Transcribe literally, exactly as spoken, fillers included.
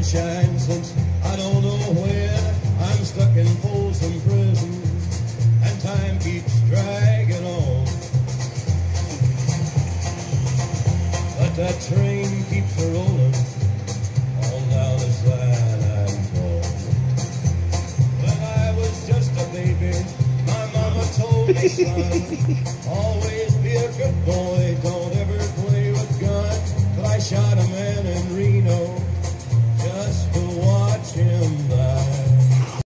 sunshine since I don't know when. I'm stuck in Folsom Prison, and time keeps dragging on. But that train keeps a rolling on down this line I'm on. When I was just a baby, my mama told me, son, always be a good boy.